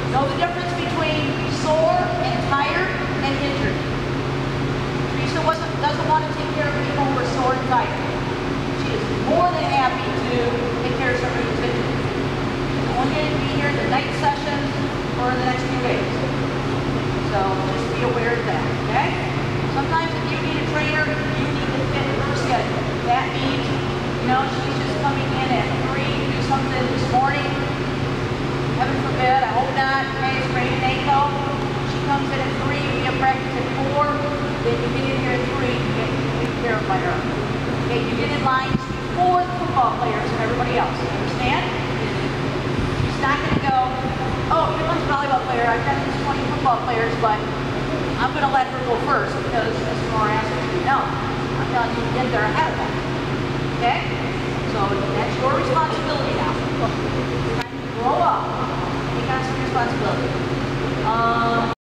Know the difference between sore and tired and injured. Teresa doesn't want to take care of people who are sore and tired. She is more than happy to take care of somebody who's injured. I want you to be here in the night sessions for the next few days. So just be aware of that, okay? Sometimes if you need a trainer, you need to fit her schedule. That means, you know, she's just coming in at 3 to do something this morning. Heaven forbid, I hope not. Okay, sprain an ankle. She comes in at 3, we have practice at 4. Then you get in here at 3 and get taken care of by her. Okay, you get in line before the football players and everybody else. You understand? She's not going to go, oh, here comes a volleyball player. I've got these 20 football players, but I'm going to let her go first because Mr. Manore asked her to. No, I'm telling you to get there ahead of them. Okay? So that's your responsibility now. It's time to grow up and take on some responsibility.